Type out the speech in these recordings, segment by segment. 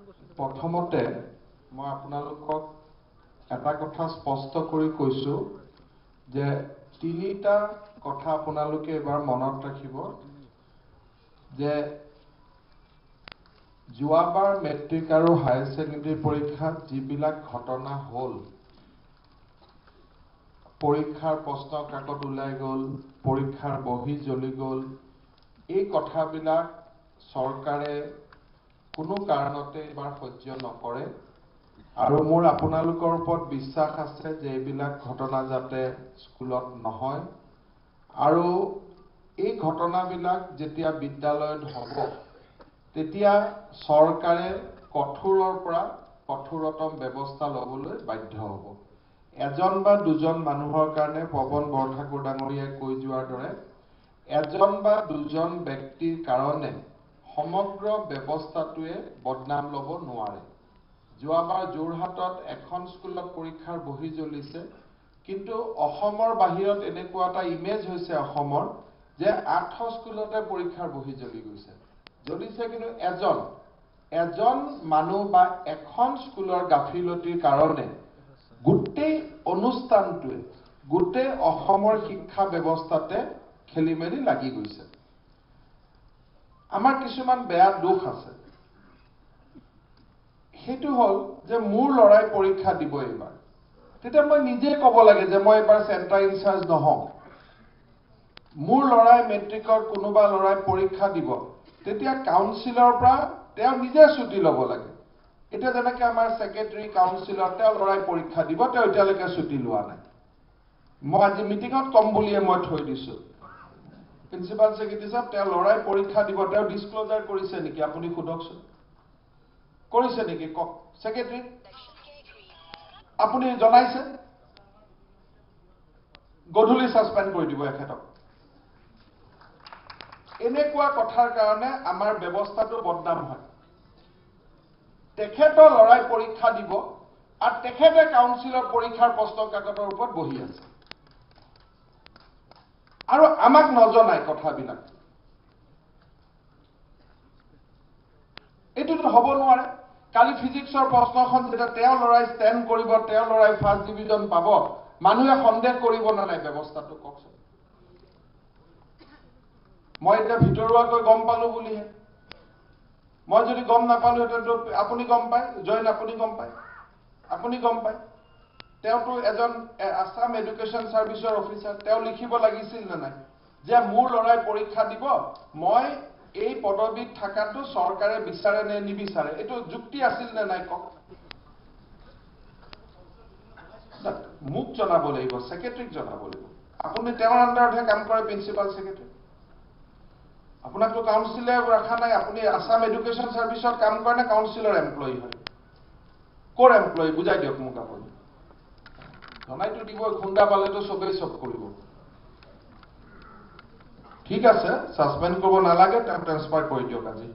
প্ৰথমতে মই আপোনালোকক এটা কথা স্পষ্ট কৰি কৈছো যে তিনিটা কথা আপোনালোকে এবাৰ মনত ৰাখিব যে যোৱাবাৰ মেট্ৰিক আৰু হায়াৰ সেকেন্ডাৰী পৰীক্ষাত যিবিলাক ঘটনা হ'ল পৰীক্ষাৰ প্ৰশ্ন কাকত ওলাই গ'ল পৰীক্ষাৰ বহি জ্বলি গ'ল এই কথাবিলাক চৰকাৰে কোনো কাৰণতে এবাৰ সহ্য নকৰে আৰু মোৰ আপোনালোকৰ ওপৰত বিশ্বাস আছে যে এইবিলাক ঘটনা যাতে স্কুলত নহয় আৰু এই ঘটনাবিলাক যেতিয়া বিদ্যালয়ত হ'ব তেতিয়া চৰকাৰে কঠোৰৰ পৰা কঠোৰতম ব্যৱস্থা ল'বলৈ বাধ্য হ'ব এজন বা দুজন মানুহৰ কাৰণে পৱন বৰঠাকুৰ ডাঙৰীয়াই কৈ যোৱাৰ দৰে এজন বা দুজন ব্যক্তিৰ কাৰণে সমগ্ৰ ব্যৱস্থাটোৱে বদনাম ল'ব নোৱাৰে যোৱাবাৰ যোৰহাটত এখন স্কুলত পৰীক্ষাৰ বহি জ্বলিছে কিন্তু অসমৰ বাহিৰত এনেকুৱা এটা ইমেজ হৈছে অসমৰ যে 8 স্কুলতে পৰীক্ষাৰ বহি জ্বলি গৈছে জ্বলিছে কিন্তু এজন মানুহ বা এখন স্কুলৰ গাফিলতিৰ কাৰণে গোটেই অনুষ্ঠানটোৱে গোটেই অসমৰ শিক্ষা ব্যৱস্থাতে খেলিমেলি লাগি গৈছে আমাৰ কিছুমান বেয়া দুখ আছে হেতু হল যে মোৰ লৰাই পৰীক্ষা দিব এবাৰ তেতিয়া মই নিজে ক'ব লাগে যে মই এবাৰ সেন্টাৰ ইনচাৰ্জ নহওঁ মোৰ লৰাই মেট্ৰিকৰ কোনোবা লৰাই পৰীক্ষা দিব তেতিয়া কাউন্সিলৰ পৰা তেওঁ নিজে ছুটি ল'ব লাগে এটা যেনেকৈ আমাৰ সেক্ৰেটাৰী কাউন্সিলৰ তেওঁ লৰাই পৰীক্ষা দিব তেওঁ এতিয়ালৈকে ছুটি লোৱা নাই মই আজি মিটিঙত কম বুলিয়ে মই থৈ দিছো প্ৰিন্সিপাল সেক্ৰেটাৰী সাহেব তেওঁ লৰাই পৰীক্ষা দিব তেওঁ ডিসক্লোজাৰ কৰিছে নেকি আপুনি খুদকচোন কৰিছে নেকি কক সেক্ৰেটাৰী আপুনি জনাইছে গধুলি সাসপেন্ড কৰি দিব এখেতক এনেকুৱা কথাৰ কাৰণে আমাৰ ব্যৱস্থাটো বদনাম হয় তেখেতৰ লৰাই পৰীক্ষা দিব আৰু তেখেতে কাউন্সিলৰ পৰীক্ষাৰ প্ৰশ্ন কাকতৰ ওপৰত বহি আছে আৰু আমাক নজনাই কথাবিলাক এটোটো হ'ব নোৱাৰে কালি ফিজিক্সৰ প্ৰশ্নখন যেটা তেওঁ লৰাই ষ্টেণ্ড কৰিব তেওঁ লৰাই ফাৰ্ষ্ট ডিভিজন পাব মানুহে সন্দেহ কৰিব না নাই ব্যৱস্থাটো কওকচোন মই এটা ভিতৰুৱাকৈ গম পালো বুলিহে মই যদি গম নাপালো হেতেতো আপুনি গম পায় জয়েন আপুনি গম পায় তেওঁটো এজন আসাম এডুকেশ্যন সাৰ্ভিসৰ অফিচাৰ তেওঁ লিখিব লাগিছিল না নাই যে মোৰ লৰাই পৰীক্ষা দিব মই এই পদবীত থাকাটো চৰকাৰে বিচাৰে নে নিবিচাৰে এটো যুক্তি আছিল নে নাই কক মুখ জনাব লাগিব সেক্ৰেটাৰীক জনাব লাগিব আপুনি তেওঁৰ আন্ডাৰতহে কাম কৰে প্ৰিন্সিপাল সেক্ৰেটাৰী আপোনাকটো কাউন্সিলে ৰাখা নাই আপুনি আসাম এডুকেশ্যন সাৰ্ভিসত কাম কৰে না কাউন্সিলৰ এমপ্লয়ি হয় কোৰ এমপ্লয়ি বুজাই দিয়ক মোক আপুনি জনাইটো দিব খুন্দা পালেতো সবেই সব কৰিব ঠিক আছে সাসপেন্ড কৰিব নালাগে তেওঁ ট্ৰান্সফাৰ কৰি দিয়ক আজি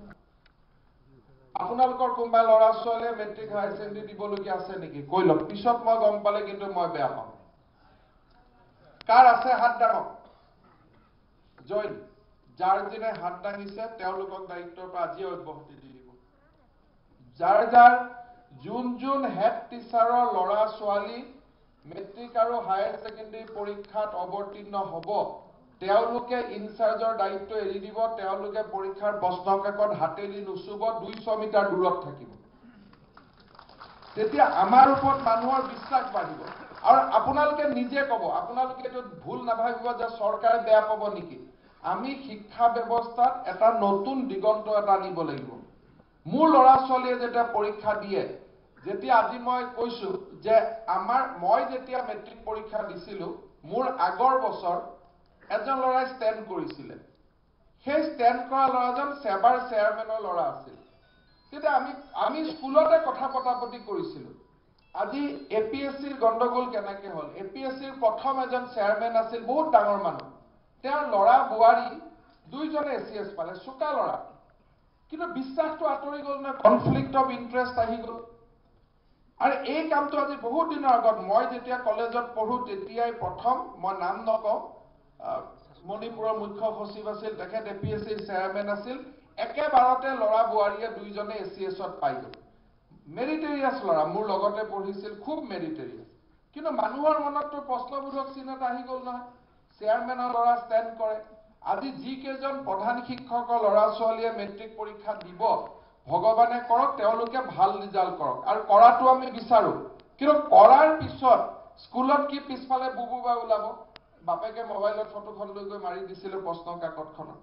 আপোনালোকৰ কোনবা লৰা ছোৱালীয়ে মেট্ৰিক হায়াৰ সেকেন্ডাৰী দিবলগীয়া আছে নেকি কৈ লওক পিছত মই গম পালে কিন্তু মই বেয়া পাম কাৰ আছে হাত দাঙক জয়েন যাৰ দিনে হাত দাঙিছে তেওঁলোকক দায়িত্বৰ পৰা আজি অব্যাহতি দি দিব যাৰ যোন হেড টিচাৰৰ লৰা ছোৱালী মেট্ৰিক আৰু হায়াৰ সেকেন্ডাৰী পৰীক্ষাত অৱতীৰ্ণ হ'ব তেওঁলোকে ইনচাৰ্জৰ দায়িত্ব এৰি দিব তেওঁলোকে পৰীক্ষাৰ প্ৰশ্ন কাকত হাতেলি নুচুব 200 মিটাৰ দূৰত থাকিব তেতিয়া আমাৰ ওপৰত মানুহৰ বিশ্বাস বাঢ়িব আৰু আপোনালোকে নিজে ক'ব আপোনালোকে এটো ভুল নাভাবিব যে চৰকাৰে বেয়া পাব নেকি আমি শিক্ষা ব্যৱস্থাত এটা নতুন দিগন্ত এটা আনিব লাগিব মোৰ লৰা ছোৱালীয়ে যেতিয়া পৰীক্ষা দিয়ে যেতিয়া আজি মই কৈছো যে মই যেতিয়া মেট্ৰিক পৰীক্ষা দিছিলো মোৰ আগৰ বছৰ এজন লৰাই ষ্টেণ্ড কৰিছিলে সেই ষ্টেণ্ড কৰা লৰাজন সেবাৰ চেয়াৰমেনৰ লৰা আছিল তেতিয়া আমি স্কুলতে কথা পতাপতি কৰিছিলো আজি এপিএসসিৰ গণ্ডগোল কেনেকৈ হ'ল এপিএসসিৰ প্ৰথম এজন চেয়াৰমেন আছিল বহুত ডাঙৰ মানুহ তেওঁৰ লৰা বুৱাৰী দুইজনে এসিএস পালে চোকা লৰা কিন্তু বিশ্বাসটো আঁতৰি গ'ল না কনফ্লিক্ট অফ ইন্টাৰেষ্ট আহি গ'ল আৰু এই কামটো আজি বহুত দিনৰ আগত মই যেতিয়া কলেজত পঢ়ো তেতিয়াই প্ৰথম মই নাম নকওঁ মণিপুৰৰ মুখ্য সচিব আছিল তেখেত এপিএসসিৰ চেয়াৰমেন আছিল একেবাৰতে ল'ৰা বোৱাৰীয়ে দুইজনে ACS-ত পাই গ'ল। মেৰিটেৰিয়াছ ল'ৰা, মোৰ লগতে পঢ়িছিল, খুব মেৰিটেৰিয়াছ। কিন্তু মানুহৰ মনততো প্ৰশ্নবোধক চিন এটা আহি গ'ল নহয়। চেয়াৰমেনৰ ল'ৰা ষ্টেণ্ড কৰে। আজি যিকেইজন প্ৰধান শিক্ষকৰ ল'ৰা ছোৱালীয়ে মেট্ৰিক পৰীক্ষা দিব, ভগৱানে কৰক, তেওঁলোকে ভাল ৰিজাল্ট কৰক, আৰু কৰাটো আমি বিচাৰো। কিন্তু কৰাৰ পিছত স্কুলত কি পিছফালে বুবুবা ওলাব? বাপেকে মোবাইলত ফটোখন লৈ গৈ মাৰি দিছিলে প্ৰশ্ন কাকতখনত,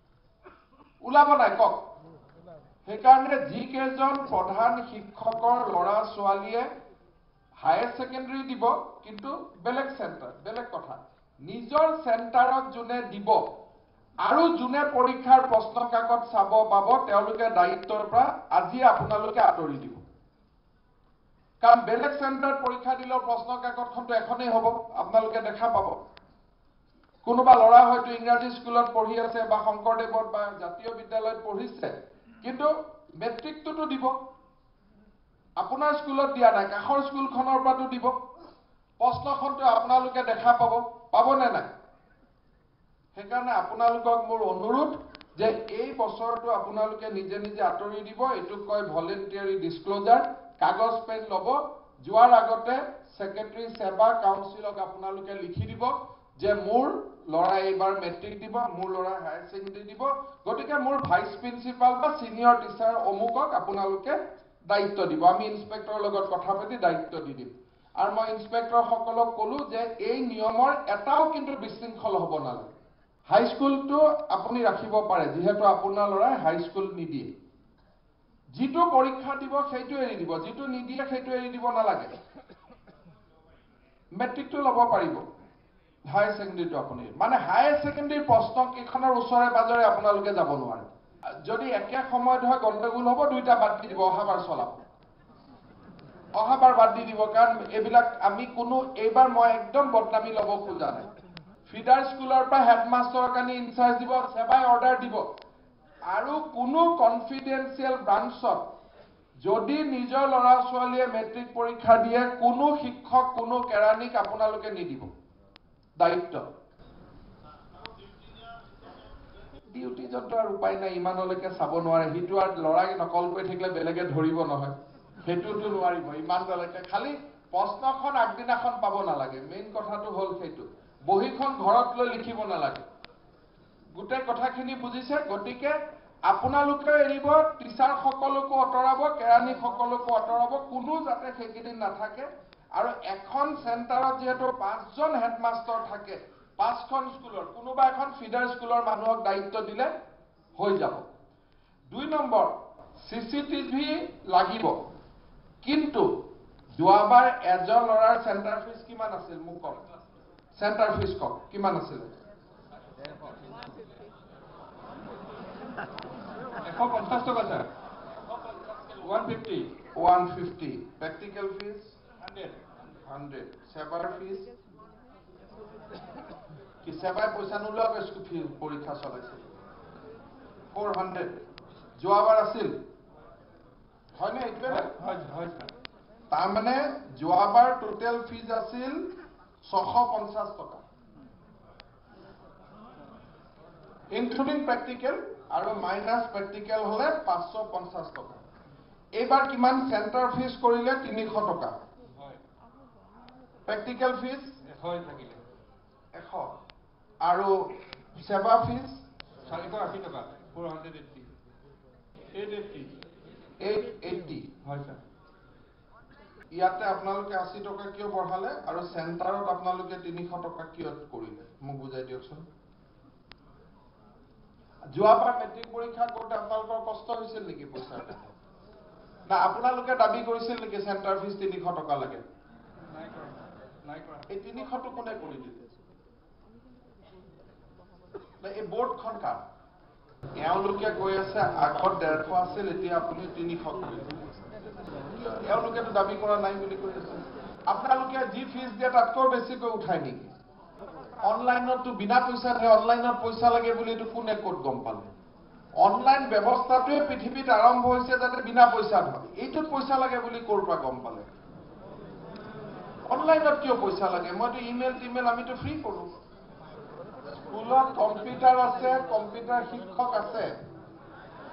ওলাব নাই কওক? সেইকাৰণে যিকেইজন প্ৰধান শিক্ষকৰ ল'ৰা ছোৱালীয়ে হায়াৰ ছেকেণ্ডাৰী দিব, কিন্তু বেলেগ চেণ্টাৰ, বেলেগ কথা, নিজৰ চেণ্টাৰত যোনে দিব আৰু যোনে পৰীক্ষাৰ প্ৰশ্ন কাকত চাব পাব, তেওঁলোকে দায়িত্বৰ পৰা আজি আপোনালোকে আঁতৰি দিব। কাৰণ বেলেগ চেণ্টাৰত পৰীক্ষা দিলেও প্ৰশ্ন কাকতখনটো এখনেই হ'ব, আপোনালোকে দেখা পাব। কোনোবা ল'ৰা হয়তো ইংৰাজী স্কুলত পঢ়ি আছে বা শংকৰদেৱত বা জাতীয় বিদ্যালয়ত পঢ়িছে, কিন্তু মেট্ৰিকটোতো দিব। আপোনাৰ স্কুলত দিয়া নাই, কাষৰ স্কুলখনৰ পৰাতো দিব। প্ৰশ্নখনটো আপোনালোকে দেখা পাব, পাবনে নাই? সেইকাৰণে আপোনালোকক মোৰ অনুৰোধ যে এই বছৰটো আপোনালোকে নিজে নিজে আঁতৰি দিব। এইটোক কয় ভলেণ্টিয়াৰী ডিছক্ল'জাৰ। কাগজ পেন ল'ব, যোৱাৰ আগতে ছেক্ৰেটাৰী সেৱা কাউন্সিলক আপোনালোকে লিখি দিব যে মোৰ ল'ৰা এইবাৰ মেট্ৰিক দিব, মোৰ ল'ৰা হায়াৰ ছেকেণ্ডাৰী দিব, গতিকে মোৰ ভাইচ প্ৰিন্সিপাল বা ছিনিয়ৰ টিচাৰ অমুকক আপোনালোকে দায়িত্ব দিব। আমি ইন্সপেক্টৰৰ লগত কথা পাতি দায়িত্ব দি দিম। আৰু মই ইন্সপেক্টৰসকলক ক'লো যে এই নিয়মৰ এটাও কিন্তু বিশৃংখল হ'ব নালাগে। হাইস্কুলটো আপুনি ৰাখিব পাৰে, যিহেতু আপোনাৰ ল'ৰাই হাইস্কুল নিদিয়ে। যিটো পৰীক্ষা দিব সেইটো এৰি দিব, যিটো নিদিয়ে সেইটো এৰি দিব নালাগে। মেট্ৰিকটো ল'ব পাৰিব, হায়াৰ ছেকেণ্ডাৰীটো আপুনি, মানে হায়াৰ ছেকেণ্ডাৰীৰ প্ৰশ্ন কেইখনৰ ওচৰে পাজৰে আপোনালোকে যাব নোৱাৰে। যদি একে সময়ত হয় গণ্ডগোল হ'ব, দুইটা বাদ দি দিব, অহাবাৰ চলাব, অহাবাৰ বাদ দি দিব। কাৰণ এইবিলাক আমি কোনো, এইবাৰ মই একদম বদনামি ল'ব খোজা নাই। ফিডাৰ স্কুলৰ পৰা হেডমাষ্টাৰৰ কাৰণে ইনচাৰ্জ দিব, সেৱাই অৰ্ডাৰ দিব। আৰু কোনো কনফিডেন্সিয়েল ব্ৰাঞ্চত যদি নিজৰ ল'ৰা ছোৱালীয়ে মেট্ৰিক পৰীক্ষা দিয়ে, কোনো শিক্ষক, কোনো কেৰাণীক আপোনালোকে নিদিব। দায়িত্ব ডিউটি যন্ত্ৰ আৰু উপায় নাই, ইমানলৈকে চাব নোৱাৰে। সিটো আৰু ল'ৰাই নকল কৰি থাকিলে বেলেগে ধৰিব নহয়, সেইটোতো নোৱাৰিব ইমানলৈকে। খালি প্ৰশ্নখন আগদিনাখন পাব নালাগে, মেইন কথাটো হ'ল সেইটো। বহীখন ঘৰত লৈ লিখিব নালাগে। গোটেই কথাখিনি বুজিছে? গতিকে আপোনালোকে এৰিব, টিচাৰ সকলকো আঁতৰাব, কেৰাণী সকলকো আঁতৰাব, কোনো যাতে সেইকেইদিন নাথাকে। আৰু এখন চেণ্টাৰত যিহেতু 5জন হেডমাষ্টাৰ থাকে, 5খন স্কুলৰ, কোনোবা এখন ফিডাৰ স্কুলৰ মানুহক দায়িত্ব দিলে হৈ যাব। 2 নম্বৰ, CCTV লাগিব। কিন্তু যোৱাবাৰ এজন ল'ৰাৰ চেণ্টাৰ ফিজ কিমান আছিল মোক কওক? চেণ্টাৰ ফিজ কওক কিমান আছিল? 150 টকা স্যার। 150 প্র্যাকটিক্যাল ফিজ 100 সেবার ফিজ কি সেবাই পয়সা নোলোৱাকৈ ফিজ পৰীক্ষা চলাইছিল 400 যোৱাবাৰ আছিল হয়নে? এইটোৱে হয় তাৰ মানে যোৱাবাৰ টোটেল ফিজ আছিল 650 টকা ইনক্লুডিং প্র্যাকটিক্যাল আৰু মাইনাস প্র্যাকটিক্যাল হলে 550 টকা। এইবাৰ কিমান সেন্টাৰ ফিজ কৰিলে 300 টকা হয়, প্র্যাকটিক্যাল ফিজ 100 থাকিলে 100 আৰু সেৱা ফিজ 480 টকা 480 880 হয় স্যার। ইয়াতে আপোনালোকে 80 টকা কিয় বঢ়ালে আৰু সেন্টাৰত আপোনালোকে 300 টকা কিয় কৰিলে মোক বুজাই দিয়কচোন। যোৱাবাৰ মেট্ৰিক পৰীক্ষা কৰোঁতে আপোনালোকৰ কষ্ট হৈছিল নেকি পইচাৰ কাৰণে? না আপোনালোকে দাবী কৰিছিল নেকি সেন্টাৰ ফিজ 300 টকা লাগে? নাই কৰা। এই 300 টো কোনে কৰি দিলে? এই বোৰ্ডখন কাৰ? এওঁলোকে কৈ আছে আগত 150 আছিল, এতিয়া আপুনি 300 কৰি দিলে। এওঁলোকেতো দাবী কৰা নাই বুলি কৈ আছে। আপোনালোকে যি ফিজ দিয়ে তাতকৈ বেছিকৈ উঠাই নেকি? অনলাইনতো বিনা পইচা দিয়ে, অনলাইনত পইচা লাগে বুলি এইটো কোনে ক'ত গম পালে? অনলাইন ব্যৱস্থাটোৱে পৃথিৱীত আৰম্ভ হৈছে যাতে বিনা পইচাত হয়। এইটোত পইচা লাগে বুলি ক'ৰ পৰা গম পালে? অনলাইনত কিয় পইচা লাগে? মইতো ইমেইল আমিতো ফ্ৰী কৰোঁ। স্কুলত কম্পিউটাৰ আছে, কম্পিউটাৰ শিক্ষক আছে,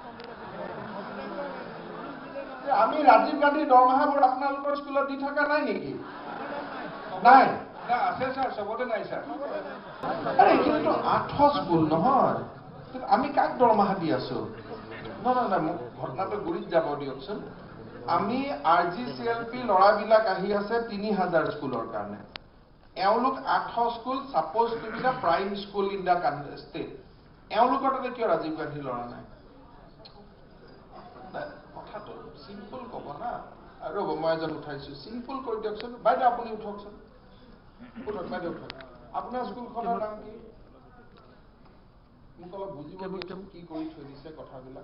আমি ৰাজীৱ গান্ধীৰ দৰমহাবোৰ আপোনালোকৰ স্কুলত দি থকা নাই নেকি? নাই আছে স্যার, সবতে নাই স্যার। আরে এইটো 8 স্কুল নহয়, আমি কাক দৰমহা দি আছো? নহয় মোক ঘটনাটো গুৰিত যাব দিয়কচোন। আমি RGCLP ল'ৰাবিলাক আহি আছে 3000 স্কুলৰ কাৰণে। এওঁলোক 8 school suppose to be the prime school in the state. এওঁলোকৰ তাতে কিয় ৰাজীৱ গান্ধী ল'ৰা নাই? কথাটো চিম্পল ক'ব না। আৰু মই এজন উঠাইছো, চিম্পল কৰি দিয়কচোন। বাইদেউ আপুনি উঠকচোন, উঠক বাইদেউ উঠক। আপোনাৰ স্কুলখনৰ নাম কি? মোক অলপ বুজিব দিয়কচোন কি কৰি থৈ দিছে কথাবিলাক।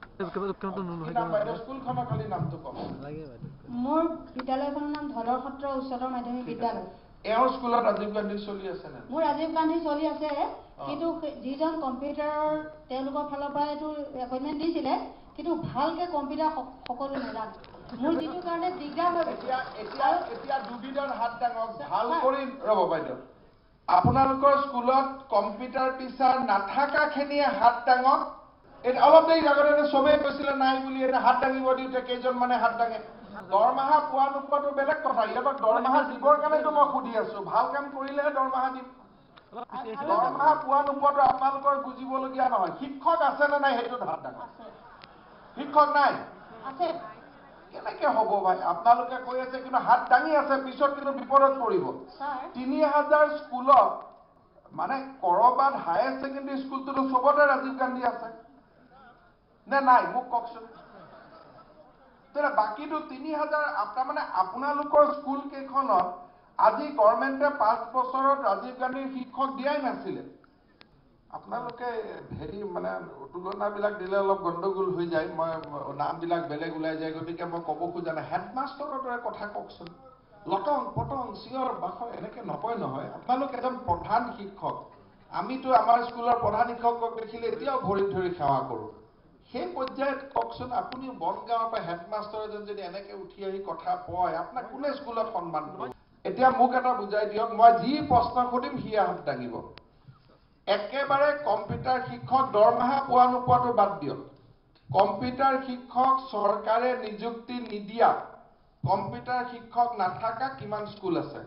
স্কুলখনৰ খালি নামটো ক'ব। মোৰ বিদ্যালয়খনৰ নাম ধলৰ সত্ৰ উচ্চতৰ মাধ্যমিক বিদ্যালয়। এওঁৰ স্কুলত ৰাজীৱ গান্ধী চলি আছে নে? মোৰ ৰাজীৱ গান্ধী চলি আছে, কিন্তু যিজন কম্পিউটাৰৰ তেওঁলোকৰ ফালৰ পৰা এইটো এপইণ্টমেণ্ট দিছিলে, কিন্তু ভালকে কম্পিউটাৰ সকলো নাজানে। মোৰ যিটো কাৰণে দিগদাৰ হৈ এতিয়া দুবিধৰ হাত ডাঙক ভাল কৰি ৰ'ব বাইদেউ। আপোনালোকৰ স্কুলত কম্পিউটাৰ টিচাৰ নাথাকাখিনিয়ে হাত ডাঙক। অলপ দেৰি আগতে চবেই কৈছিলে নাই বুলি, এটা হাত দাঙিব দিওঁতে কেইজনমানে হাত দাঙে। দৰমহা পোৱা নোপোৱাটো বেলেগ কথা। ইহঁতক দৰমহা দিবৰ কাৰণেতো মই সুধি আছো। ভাল কাম কৰিলেহে দৰমহা দিম। দৰমহা পোৱা নোপোৱাটো আপোনালোকৰ বুজিবলগীয়া নহয়। শিক্ষক আছে নে নাই সেইটোত হাত দাঙক। শিক্ষক নাই? কেনেকে হ'ব ভাই? আপোনালোকে কৈ আছে কিন্তু হাত দাঙি আছে, পিছত কিন্তু বিপদত পৰিব। 3000 স্কুলত মানে কৰবাত হায়াৰ ছেকেণ্ডাৰী স্কুলটোতো চবতে ৰাজীৱ গান্ধী আছে নে নাই? মোক কওকচোন। তেনে বাকীটো 3000 তাৰমানে আপোনালোকৰ স্কুল কেইখনত আজি গভৰ্ণমেণ্টে 5 বছৰত ৰাজীৱ গান্ধীৰ শিক্ষক দিয়াই নাছিলে। আপোনালোকে হেৰি মানে তুলনাবিলাক দিলে অলপ গণ্ডগোল হৈ যায়। মই নামবিলাক বেলেগ ওলাই যায়, গতিকে মই ক'ব খোজা নাই। হেডমাষ্টৰৰ দৰে কথা কওকচোন। লটং পটং চিঞৰ বাখৰ এনেকে নকয় নহয়। আপোনালোক এজন প্ৰধান শিক্ষক। আমিতো আমাৰ স্কুলৰ প্ৰধান শিক্ষকক দেখিলে এতিয়াও ভৰিত ধৰি সেৱা কৰোঁ। সেই পৰ্যায়ত কওকচোন, আপুনি বনগাঁৱৰ পৰা হেডমাষ্টৰ এজন যদি এনেকে উঠি আহি কথা কয়, আপোনাক কোনে স্কুলত সন্মান কৰিব? এতিয়া মোক এটা বুজাই দিয়ক, মই যি প্ৰশ্ন সুধিম সি হাত দাঙিব। একেবাৰে কম্পিউটাৰ শিক্ষক দৰমহা পোৱা নোপোৱাটো বাদ দিয়ক। কম্পিউটাৰ শিক্ষক চৰকাৰে নিযুক্তি নিদিয়া, কম্পিউটাৰ শিক্ষক নাথাকা কিমান স্কুল আছে?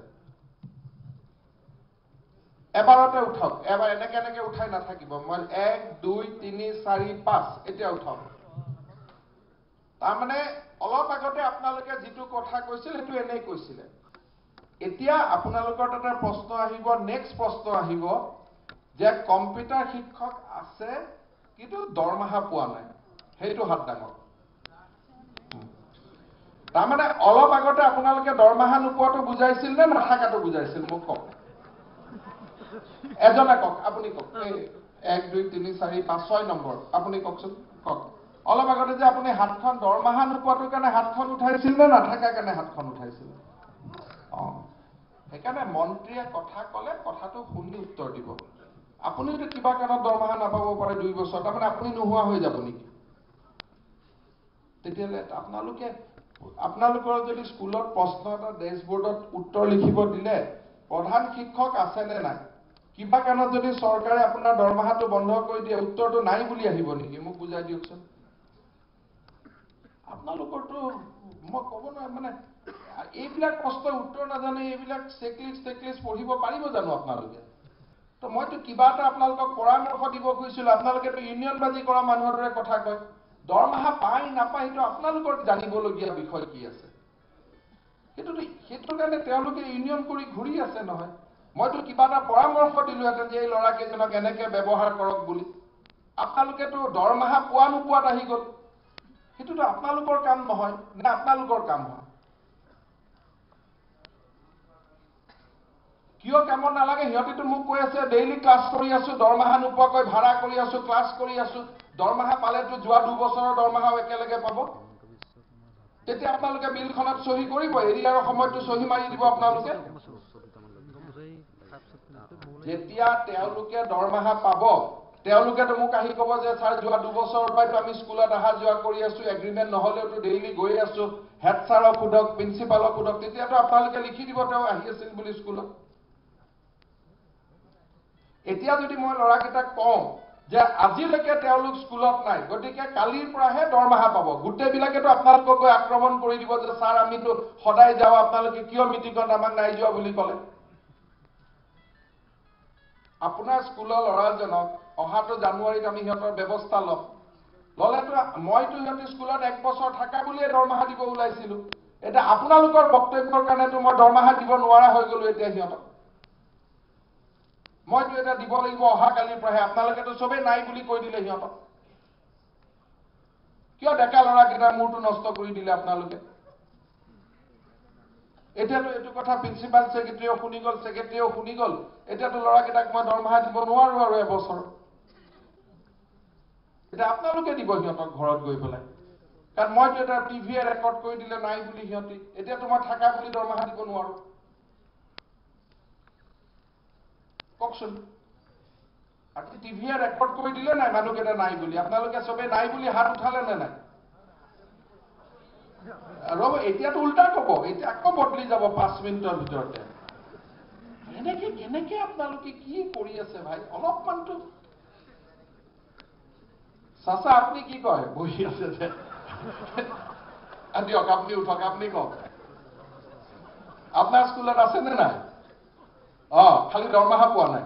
এবাৰতে উঠক। এবাৰ এনেকে উঠাই নাথাকিব। মই 1 2 3 4 5 এতিয়া উঠক। তাৰমানে অলপ আগতে আপোনালোকে যিটো কথা কৈছিল সেইটো এনেই কৈছিলে। এতিয়া আপোনালোকৰ তাতে প্ৰশ্ন আহিব, নেক্সট প্ৰশ্ন আহিব যে কম্পিউটাৰ শিক্ষক আছে কিন্তু দৰমহা পোৱা নাই, সেইটো হাত ডাঙক। তাৰমানে অলপ আগতে আপোনালোকে দৰমহা নোপোৱাটো বুজাইছিল নে নাথাকাটো বুজাইছিল? মোক কওক। এজনে কওক, আপুনি কওক। 1 2 3 4 5 6 নম্বৰ আপুনি কওকচোন, কওক। অলপ আগতে যে আপুনি হাতখন দৰমহা নোপোৱাটোৰ কাৰণে হাতখন উঠাইছিল নে নাথাকাৰ কাৰণে হাতখন উঠাইছিল? সেইকাৰণে মন্ত্ৰীয়ে কথা ক'লে কথাটো শুনি উত্তৰ দিব। আপুনিতো কিবা কাৰণত দৰমহা নাপাব পাৰে 2 বছৰ, তাৰমানে আপুনি নোহোৱা হৈ যাব নেকি? তেতিয়াহ'লে আপোনালোকৰ যদি স্কুলত প্ৰশ্ন এটা ডেছবৰ্ডত উত্তৰ লিখিব দিলে, প্ৰধান শিক্ষক আছে নে নাই, কিবা কাৰণত যদি চৰকাৰে আপোনাৰ দৰমহাটো বন্ধ কৰি দিয়ে, উত্তৰটো নাই বুলি আহিব নেকি? মোক বুজাই দিয়কচোন। আপোনালোকৰতো মই ক'ব নোৱাৰো, মানে এইবিলাক প্ৰশ্নৰ উত্তৰ নাজানে, এইবিলাক চেকলিষ্ট পঢ়িব পাৰিব জানো আপোনালোকে? তো মইতো কিবা এটা আপোনালোকক পৰামৰ্শ দিব খুজিছিলো। আপোনালোকেতো ইউনিয়নবাজি কৰা মানুহৰ দৰে কথা কয়। দৰমহা পাই নাপায় সেইটো আপোনালোকৰ জানিবলগীয়া বিষয় কি আছে? সেইটোৰ কাৰণে তেওঁলোকে ইউনিয়ন কৰি ঘূৰি আছে নহয়। মইতো কিবা এটা পৰামৰ্শ দিলোহেঁতেন যে এই ল'ৰাকেইজনক এনেকে ব্যৱহাৰ কৰক বুলি। আপোনালোকেতো দৰমহা পোৱা নোপোৱাত আহি গ'ল। সেইটোতো আপোনালোকৰ কাম নহয় নে আপোনালোকৰ কাম হয়? কিয় কামত নালাগে? সিহঁতেতো মোক কৈ আছে ডেইলি ক্লাছ কৰি আছো, দৰমহা নোপোৱাকৈ ভাড়া কৰি আছো, ক্লাছ কৰি আছো। দৰমহা পালেতো যোৱা 2 বছৰৰ দৰমহাও একেলগে পাব। তেতিয়া আপোনালোকে বিলখনত চহী কৰিব, এৰিয়াৰৰ সময়তো চহী মাৰি দিব আপোনালোকে। যেতিয়া তেওঁলোকে দৰমহা পাব, তেওঁলোকেতো মোক আহি ক'ব যে ছাৰ যোৱা 2 বছৰৰ পৰাইতো আমি স্কুলত অহা যোৱা কৰি আছো, এগ্ৰিমেণ্ট নহ'লেওতো ডেইলি গৈ আছো, হেড ছাৰক সোধক, প্ৰিন্সিপালক সোধক। তেতিয়াতো আপোনালোকে লিখি দিব তেওঁ আহি আছিল বুলি স্কুলত। এতিয়া যদি মই ল'ৰাকেইটাক কওঁ যে আজিলৈকে তেওঁলোক স্কুলত নাই, গতিকে কালিৰ পৰাহে দৰমহা পাব। গোটেইবিলাকেতো আপোনালোকক গৈ আক্ৰমণ কৰি দিব যে ছাৰ আমিতো সদায় যাওঁ, আপোনালোকে কিয় মিটিঙত আমাক নাই যোৱা বুলি ক'লে। আপোনাৰ স্কুলৰ ল'ৰাজনক অহাটো জানুৱাৰীত আমি সিহঁতৰ ব্যৱস্থা ল'ম। ল'লেতো মইতো সিহঁতে স্কুলত 1 বছৰ থকা বুলিয়ে দৰমহা দিব ওলাইছিলো। এতিয়া আপোনালোকৰ বক্তব্যৰ কাৰণেতো মই দৰমহা দিব নোৱাৰা হৈ গ'লো এতিয়া সিহঁতক। মইতো এটা দিব লাগিব অহাকালিৰ পৰাহে, আপোনালোকেতো চবেই নাই বুলি কৈ দিলে সিহঁতক। কিয় ডেকা ল'ৰাকেইটা মূৰটো নষ্ট কৰি দিলে আপোনালোকে? এতিয়াতো এইটো কথা প্ৰিন্সিপাল ছেক্ৰেটাৰীও শুনি গ'ল, ছেক্ৰেটাৰীও শুনি গ'ল। এতিয়াতো ল'ৰাকেইটাক মই দৰমহা দিব নোৱাৰো আৰু এবছৰ। এতিয়া আপোনালোকে দিব সিহঁতক ঘৰত গৈ পেলাই, কাৰণ মইতো এটা টিভিয়ে ৰেকৰ্ড কৰি দিলে নাই বুলি সিহঁতি। এতিয়াতো মই থাকা বুলি দৰমহা দিব নোৱাৰো। কওকচোন, আজি টিভিয়ে ৰেকৰ্ড কৰি দিলে নাই মানুহকেইটা নাই বুলি, আপোনালোকে চবেই নাই বুলি হাত উঠালে নে নাই? ৰ'ব, এতিয়াতো উল্টা ক'ব, এতিয়া আকৌ বদলি যাব 5 মিনিটৰ ভিতৰতে। কেনেকে আপোনালোকে কি কৰি আছে ভাই? অলপমানতো চাচা আপুনি কি কয়? বহি আছে যে দিয়ক, আপুনি উঠক, আপুনি কওক। আপোনাৰ স্কুলত আছে নে নাই? খালি দৰমহা পোৱা নাই।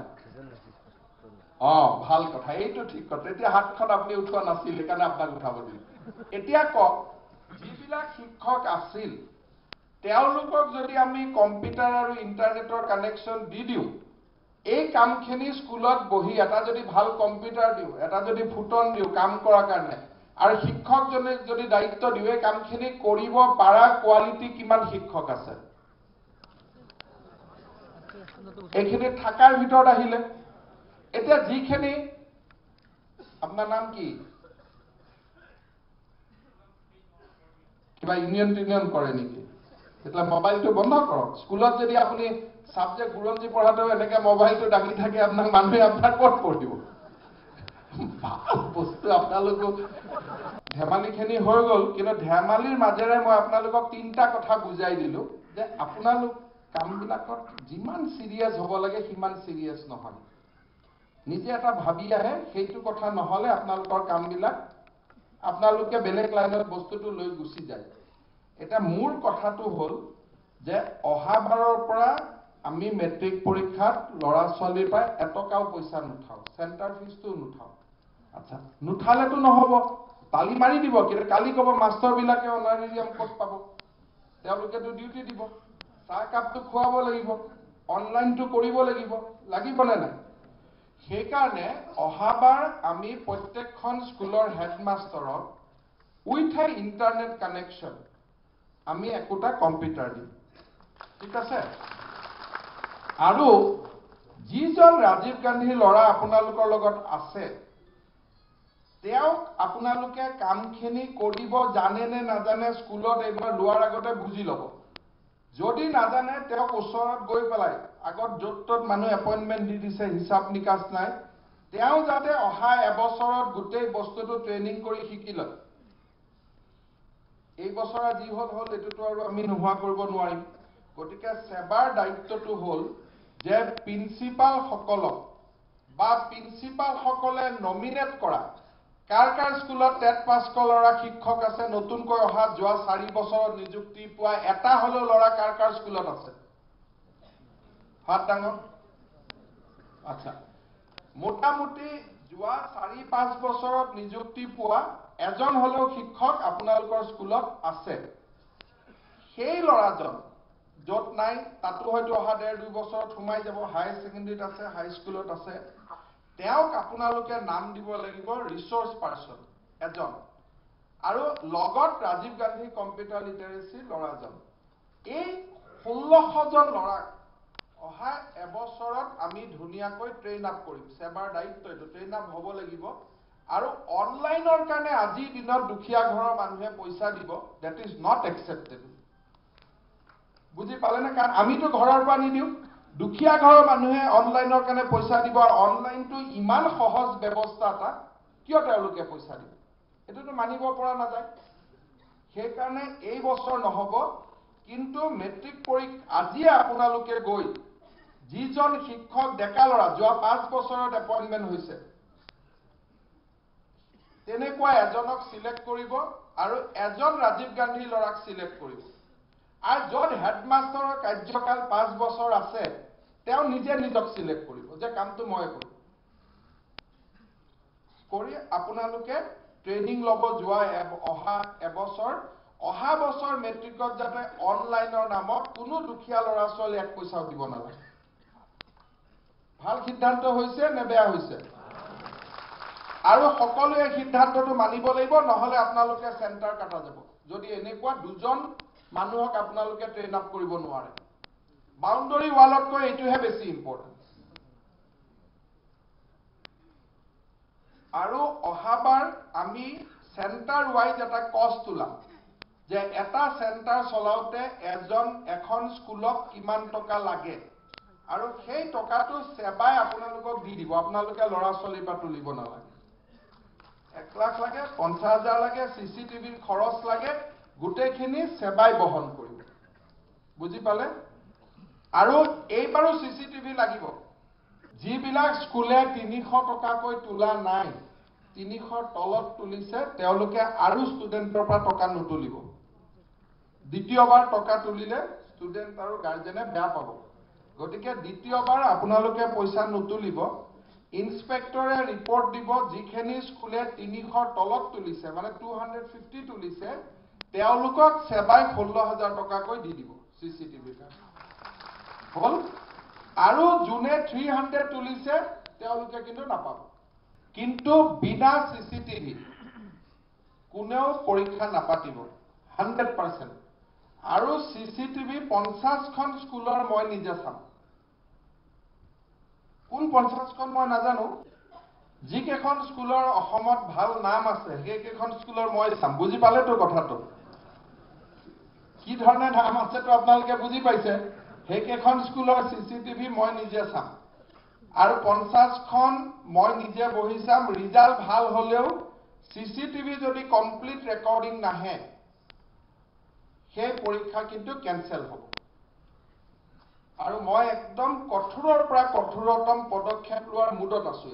ভাল কথা, এইটো ঠিক কথা। এতিয়া হাতখন আপুনি উঠোৱা নাছিল, সেইকাৰণে আপোনাক উঠাব দিলে। এতিয়া কওক, যিবিলাক শিক্ষক আছিল তেওঁলোকক যদি আমি কম্পিউটাৰ আৰু ইণ্টাৰনেটৰ কানেকশ্যন দি দিওঁ, এই কামখিনি স্কুলত বহি এটা যদি ভাল কম্পিউটাৰ দিওঁ, এটা যদি ফুটন দিওঁ কাম কৰাৰ কাৰণে, আৰু শিক্ষকজনে যদি দায়িত্ব দিওঁ, এই কামখিনি কৰিব পাৰা কোৱালিটি কিমান শিক্ষক আছে? এইখিনি থাকাৰ ভিতৰত আহিলে। এতিয়া যিখিনি, আপোনাৰ নাম কি? কিবা ইউনিয়ন কৰে নেকি? তেতিয়া মোবাইলটো বন্ধ কৰক। স্কুলত যদি আপুনি ছাবজেক্ট বুৰঞ্জী পঢ়াতেও এনেকে মোবাইলটো দাঙি থাকে, আপোনাক মানুহে আপোনাক ক'ত পঢ়িব? ভাল বস্তু আপোনালোকক ধেমালিখিনি হৈ গ'ল, কিন্তু ধেমালিৰ মাজেৰে মই আপোনালোকক 3টা কথা বুজাই দিলো যে আপোনালোক কামবিলাকত যিমান চিৰিয়াছ হ'ব লাগে সিমান চিৰিয়াছ নহয়। নিজে এটা ভাবি আহে, সেইটো কথা নহ'লে আপোনালোকৰ কামবিলাক আপোনালোকে বেলেগ লাইনত বস্তুটো লৈ গুচি যায়। এটা মূল কথাটো হ'ল যে অহাবাৰৰ পৰা আমি মেট্ৰিক পৰীক্ষাত ল'ৰা ছোৱালীৰ পৰা এটকাও পইচা নুঠাওঁ, চেণ্টাৰ ফিজটো নুঠাওঁ। আচ্ছা, নুঠালেতো নহ'ব, তালি মাৰি দিব। কিন্তু কালি ক'ব মাষ্টৰবিলাকে অনাৰিয়াম ক'ত পাব? তেওঁলোকেতো ডিউটি দিব, চাহকাপটো খুৱাব লাগিব, অনলাইনটো কৰিব লাগিব নে নাই? সেইকাৰণে অহাবাৰ আমি প্ৰত্যেকখন স্কুলৰ হেডমাষ্টৰক উইথ এ ইণ্টাৰনেট কানেকশ্যন আমি একোটা কম্পিউটাৰ দিম, ঠিক আছে? আৰু যিজন ৰাজীৱ গান্ধীৰ ল'ৰা আপোনালোকৰ লগত আছে, তেওঁক আপোনালোকে কামখিনি কৰিব জানে নে নাজানে স্কুলত এইবাৰ লোৱাৰ আগতে বুজি ল'ব। যদি নাজানে তেওঁক ওচৰত গৈ পেলাই, আগত য'ত ত'ত মানুহ এপইণ্টমেণ্ট দি দিছে, হিচাপ নিকাচ নাই, তেওঁ যাতে অহা এবছৰত গোটেই বস্তুটো ট্ৰেইনিং কৰি শিকি লয়। এই বছৰ যি হ'ল, এইটোতো আৰু আমি নোহোৱা কৰিব নোৱাৰিম। গতিকে সেৱাৰ দায়িত্বটো হ'ল যে প্ৰিন্সিপালসকলক বা প্ৰিন্সিপালসকলে নমিনেট কৰা কাৰ স্কুলত টেট পাছ কৰা ল'ৰা শিক্ষক আছে, নতুনকৈ অহা যোৱা 4 বছৰত নিযুক্তি পোৱা এটা হ'লেও ল'ৰা কাৰ স্কুলত আছে? হাত ডাঙৰ। আচ্ছা, মোটামুটি যোৱা 4-5 বছৰত নিযুক্তি পোৱা এজন হ'লেও শিক্ষক আপোনালোকৰ স্কুলত আছে। সেই ল'ৰাজন য'ত নাই তাতো হয়তো অহা 1.5-2 বছৰত সোমাই যাব, হায়াৰ ছেকেণ্ডেৰীত আছে, হাই স্কুলত আছে। তেওঁক আপোনালোকে নাম দিব লাগিব ৰিচোৰ্চ পাৰ্চন এজন, আৰু লগত ৰাজীৱ গান্ধী কম্পিউটাৰ লিটাৰেচি ল'ৰাজন। এই 1600 জন ল'ৰাক অহা এবছৰত আমি ধুনীয়াকৈ ট্ৰেইন আপ কৰিম। সেৱাৰ দায়িত্ব এইটো, ট্ৰেইন আপ হ'ব লাগিব। আৰু অনলাইনৰ কাৰণে আজিৰ দিনত দুখীয়া ঘৰৰ মানুহে পইচা দিব, ডেট ইজ নট একচেপ্টেবল। বুজি পালেনে? কাৰণ আমিতো ঘৰৰ পৰা নিদিওঁ, দুখীয়া ঘৰৰ মানুহে অনলাইনৰ কাৰণে পইচা দিব, আৰু অনলাইনটো ইমান সহজ ব্যৱস্থা এটা, কিয় তেওঁলোকে পইচা দিব? এইটোতো মানিব পৰা নাযায়। সেইকাৰণে এই বছৰ নহ'ব, কিন্তু মেট্ৰিক পৰীক্ষা আজিয়ে আপোনালোকে গৈ যিজন শিক্ষক ডেকা ল'ৰা যোৱা 5 বছৰত এপইণ্টমেণ্ট হৈছে, তেনেকুৱা এজনক সিলেক্ট কৰিব আৰু এজন ৰাজীৱ গান্ধী লৰাক সিলেক্ট কৰিব আৰু য'ত হেডমাষ্টাৰৰ কাৰ্যকাল 5 বছৰ আছে তেওঁ নিজে নিজক সিলেক্ট কৰিব যে কামটো মই কৰিম কৰি আপোনালোকে ট্ৰেনিং ল'ব যোৱা অহা বছৰ মেট্ৰিকত যাতে অনলাইনৰ নামত কোনো দুখীয়া ল'ৰা ছোৱালী 1 পইচাও দিব নালাগে ভাল সিদ্ধান্ত হৈছে নে বেয়া হৈছে আৰু সকলোৱে সিদ্ধান্তটো মানিব লাগিব নহলে আপোনালোকে সেন্টাৰ কাটা যাব যদি এনেকুৱা দুজন মানুহক আপোনালোকে ট্ৰেইন আপ কৰিব নোৱাৰে বাউণ্ডাৰী ৱালতকৈ এইটোহে বেছি ইম্পৰ্টেন্ট আৰু অহাবাৰ আমি সেন্টাৰ ওয়াইজ এটা কষ্ট তোলাম যে এটা সেন্টাৰ চলাওতে এখন স্কুলক কিমান টকা লাগে আৰু সেই টকাটো সেৱাই আপোনালোকক দি দিব আপোনালোকে ল'ৰা ছোৱালীৰ পৰা তুলিব নালাগে 1 লাখ লাগে 50,000 লাগে সিসিটিভিৰ খৰচ লাগে গোটেইখিনি সেৱাই বহন কৰিব বুজি পালে আৰু এইবাৰো সিসিটিভি লাগিব যিবিলাক স্কুলে 300 টকাকৈ তোলা নাই 300 তলত তুলিছে তেওঁলোকে আৰু ষ্টুডেন্টৰ পৰা টকা নতুলিব দ্বিতীয়বাৰ টকা তুলিলে ষ্টুডেন্ট আৰু গাৰ্জেনে বেয়া পাব গতিকে দ্বিতীয়বাৰ আপোনালোকে পইচা নতুলিব ইনস্পেক্টৰে ৰিপৰ্ট দিব যিখিনি স্কুলে 300 তলত তুলিছে মানে 250 তুলিছে তেওঁলোকক সেৱাই 16,000 টকাকৈ দি দিব সিসিটিভি হল আৰু যোনে 300 তুলিছে তেওঁলোকে কিন্তু নাপাব কিন্তু বিনা সিসিটিভি কোনেও পৰীক্ষা নাপাতিব 100% আৰু সিসিটিভি 50খন স্কুলৰ মই নিজে চাম কোন 50খন মই নাজানো যিকেইখন স্কুলৰ অসমত ভাল নাম আছে সেইকেইখন স্কুলৰ মই চাম বুজি পালে তো কথাটো কি ধৰণে নাম আছে তো আপোনালোকে বুজি পাইছে সেইকেইখন স্কুলৰ সিসিটিভি মই নিজে চাম আৰু 50খন মই নিজে বহি চাম ৰিজাল্ট ভাল হলেও সিসিটিভি যদি কমপ্লিট ৰেকৰ্ডিং নাহে সেই পৰীক্ষা কিন্তু কেনসেল হ'ব আৰু মই একদম কঠোৰৰ পৰা কঠোৰতম পদক্ষেপ লোৱাৰ মুডত আছো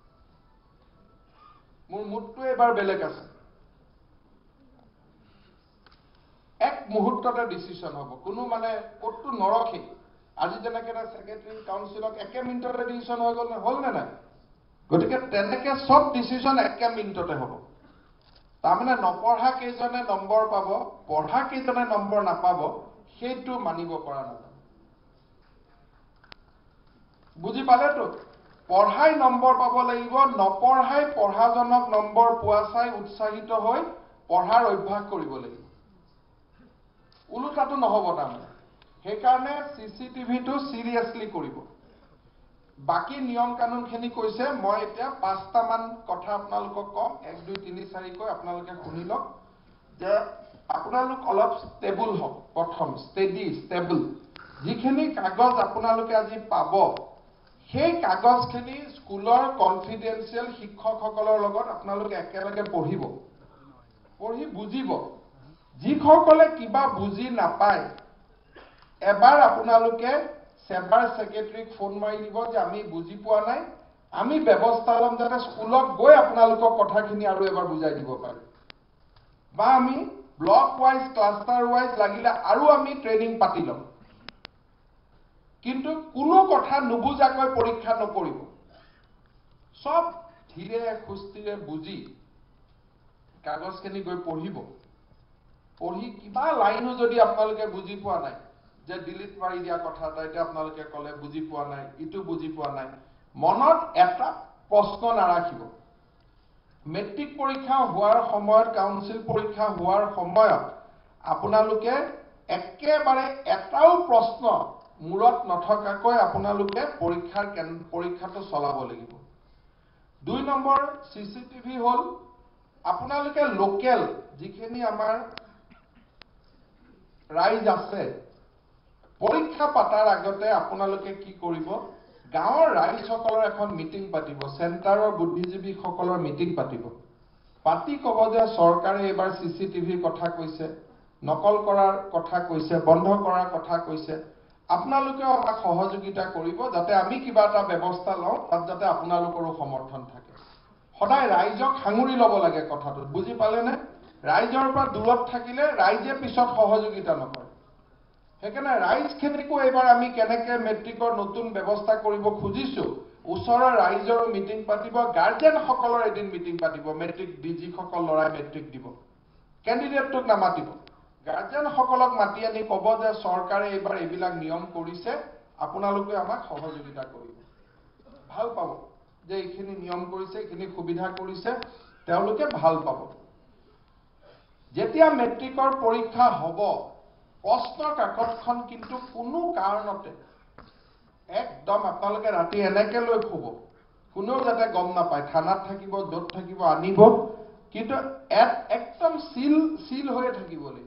মোৰ মুডটো এবাৰ বেলেগ আছে এক মুহূৰ্ততে ডিসিশন হ'ব কোনো মানে কতটো নৰখে আজি যেনেকে সেক্ৰেটাৰী কাউন্সিলক 1 মিনিটতে ডিসিশন হৈ গ'ল নে নাই গতিকে তেনেকে সব ডিসিশন 1 মিনিটতে হ'ব তাৰমানে নপঢ়া কেইজনে নম্বৰ পাব পঢ়া কেইজনে নম্বৰ নাপাব সেইটো মানিব পৰা নাযায় বুজি পালে তো পঢ়াই নম্বৰ পাব লাগিব নপঢ়াই পঢ়াজনক নম্বৰ পোৱা চাই উৎসাহিত হৈ পঢ়াৰ অভ্যাস কৰিব লাগিব উলুটাটো নহব তাৰমানে সেইকাৰণে সিসিটিভিটো সিৰিয়াসলি কৰিব বাকি নিয়ম কানুনখিনি কৈছে মই এতিয়া 5টা মান কথা আপোনালোকক কম 1 2 3 4 কৈ আপোনালোকে শুনি লওক যে আপোনালোক অলপ ষ্টেবল হওক প্ৰথম ষ্টেবল যিখিনি কাগজ আপোনালোকে আজি পাব সেই কাগজখিনি স্কুলৰ কনফিডেন্সিয়েল শিক্ষকসকলৰ লগত আপোনালোকে একেলগে পঢ়িব পঢ়ি বুজিব যিসকলে কিবা বুজি নাপায় এবাৰ আপোনালোকে সেবাৰ সেক্ৰেটাৰীক ফোন মাৰি দিব যে আমি বুজি পোৱা নাই আমি ব্যৱস্থা লম যাতে স্কুলত গৈ আপোনালোকক কথাখিনি আৰু এবাৰ বুজাই দিব পাৰো বা আমি ব্লক ওয়াইজ ক্লাস্টাৰ ওয়াইজ লাগিলে আৰু আমি ট্ৰেনিং পাতি লম কিন্তু কোনো কথা নুবুজাকৈ পৰীক্ষা নকৰিব সব ধীৰে খুস্তিৰে বুজি কাগজখিনি গৈ পঢ়িব পঢ়ি কিবা লাইনো যদি আপোনালোকে বুজি পোৱা নাই যে ডিলিট মাৰি দিয়া কথা এটা আপোনালোকে কলে বুজি পোৱা নাই ইটো বুজি পোৱা নাই মনত এটা প্ৰশ্ন নাৰাখিব মেট্ৰিক পৰীক্ষা হোৱাৰ সময়ত কাউন্সিল পৰীক্ষা হোৱাৰ সময়ত আপোনালোকে একেবাৰে এটাও প্ৰশ্ন মূৰত নথকাকৈ আপোনালোকে পৰীক্ষাটো চলাব লাগিব 2 নম্বৰ সিসিটিভি হল আপোনালোকে লোকেল যিখিনি আমাৰ ৰাইজ আছে পৰীক্ষা পাতাৰ আগতে আপোনালোকে কি কৰিব গাঁৱৰ ৰাইজসকলৰ এখন মিটিং পাতিব সেন্টাৰৰ বুদ্ধিজীৱীসকলৰ মিটিং পাতিব পাতি ক'ব যে চৰকাৰে এবাৰ সিসিটিভিৰ কথা কৈছে নকল কৰাৰ কথা কৈছে বন্ধ কৰাৰ কথা কৈছে আপোনালোকে আমাক সহযোগিতা কৰিব যাতে আমি কিবা এটা ব্যৱস্থা লওঁ তাত যাতে আপোনালোকৰো সমৰ্থন থাকে সদায় ৰাইজক সাঙুৰি ল'ব লাগে কথাটো বুজি পালেনে ৰাইজৰ পৰা দূৰত থাকিলে ৰাইজে পিছত সহযোগিতা নকৰে সেইকাৰণে ৰাইজখিনিকো এবাৰ আমি কেনেকৈ মেট্ৰিকৰ নতুন ব্যৱস্থা কৰিব খুজিছো ওচৰৰ ৰাইজৰ মিটিং পাতিব গাৰ্জেনসকলৰ এদিন মিটিং পাতিব মেট্ৰিক ডিজিসকল লৰাই মেট্ৰিক দিব কেণ্ডিডেটটোক নামাতিব গাৰ্জেনসকলক মাতি আনি ক'ব যে চৰকাৰে এইবাৰ এইবিলাক নিয়ম কৰিছে আপোনালোকে আমাক সহযোগিতা কৰিব ভাল পাব যে এইখিনি নিয়ম কৰিছে এইখিনি সুবিধা কৰিছে তেওঁলোকে ভাল পাব যেতিয়া মেট্ৰিকৰ পৰীক্ষা হ'ব প্ৰশ্ন কাকতখন কিন্তু কোনো কাৰণতে একদম আপোনালোকে ৰাতি এনেকে লৈ শুব কোনেও যাতে গম নাপায় থানাত থাকিব য'ত থাকিব আনিব কিন্তু একদম সিল হৈয়ে থাকিব লাগিব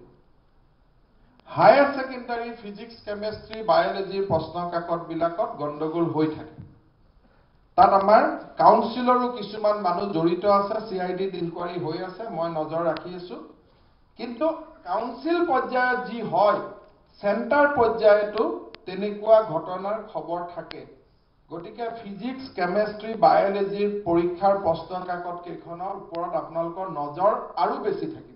higher secondary physics chemistry biology প্ৰশ্ন কাকতবিলাকত গণ্ডগোল হৈ থাকে তাত আমাৰ কাউন্সিলৰো কিছুমান মানুহ জড়িত আছে CID ইনকুৱাৰী হৈ আছে মই নজৰ ৰাখি আছো কিন্তু কাউন্সিল পৰ্যায়ত যি হয় সেন্টাৰ পৰ্যায়তো তেনেকুৱা ঘটনাৰ খবৰ থাকে গতিকে ফিজিক্স কেমেষ্ট্ৰি বায়োলজিৰ পৰীক্ষাৰ প্ৰশ্ন কাকত কেইখনৰ ওপৰত আপোনালোকৰ নজৰ আৰু বেছি থাকিব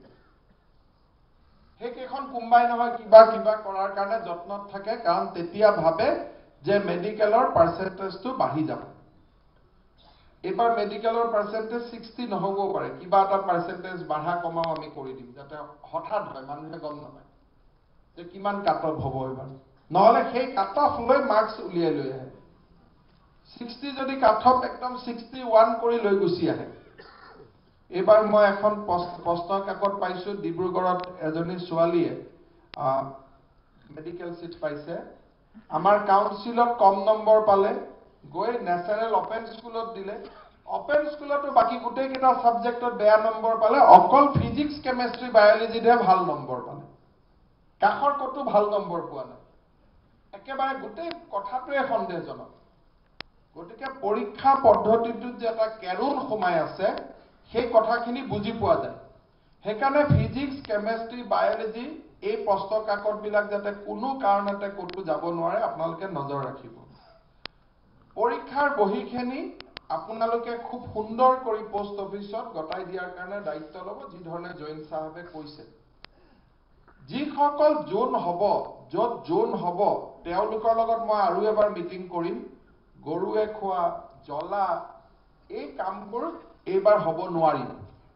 সেইকেইখন কোম্বাই নহয় কিবা কৰাৰ কাৰণে যত্নত থাকে কাৰণ তেতিয়া ভাবে যে মেডিকেলৰ পাৰ্চেন্টেজটো বাঢ়ি যাব এবাৰ মেডিকেলৰ পাৰ্চেন্টেজ 60 নহবও পাৰে কিবা এটা পাৰ্চেন্টেজ বাঢ়া কমাও আমি কৰি দিম যাতে হঠাৎ হয় মানুহে গম নাপায় যে কিমান কাট অফ হ'ব এবাৰ নহলে সেই কাট অফ লৈ মাৰ্কস উলিয়াই লৈ আহে 60 যদি কাট অফ একদম 61 কৰি লৈ গুচি আহে এবাৰ মই এখন প্ৰশ্ন কাকত পাইছো ডিব্ৰুগড়ত এজনী ছোৱালীয়ে মেডিকেল সিট পাইছে আমাৰ কাউন্সিলত কম নম্বৰ পালে গৈ নেশনাল ওপেন স্কুলত দিলে ওপেন স্কুলতো বাকি গোটেই কেইটা সাবজেক্টত বেয়া নম্বৰ পালে অকল ফিজিক্স কেমেষ্ট্ৰি বায়োলজিতে ভাল নম্বৰ পালে কাখৰ কতো ভাল নম্বৰ পোৱা নাই একেবাৰে গোটেই কথাটোৱে সন্দেহজনক গতিকে পৰীক্ষা পদ্ধতিটোত যে এটা কেৰুণ সোমাই আছে সেই কথাখিনি বুজি পোৱা যায় সেইকাৰণে ফিজিক্স কেমেষ্ট্ৰি বায়োলজি এই প্ৰশ্ন কাকতবিলাক যাতে কোনো কাৰণতে কতো যাব নোৱাৰে আপোনালোকে নজৰ ৰাখিব পৰীক্ষাৰ বহিখিনি আপোনালোকে খুব সুন্দৰ কৰি পোষ্ট অফিচত গটাই দিয়াৰ কাৰণে দায়িত্ব ল'ব যি ধৰণে জৈন সাহেবে কৈছে যিসকল জোন হ'ব য'ত জোন হ'ব তেওঁলোকৰ লগত মই আৰু এবাৰ মিটিং কৰিম গৰুৱে খোৱা জলা এই কামবোৰ এইবাৰ হ'ব নোৱাৰিব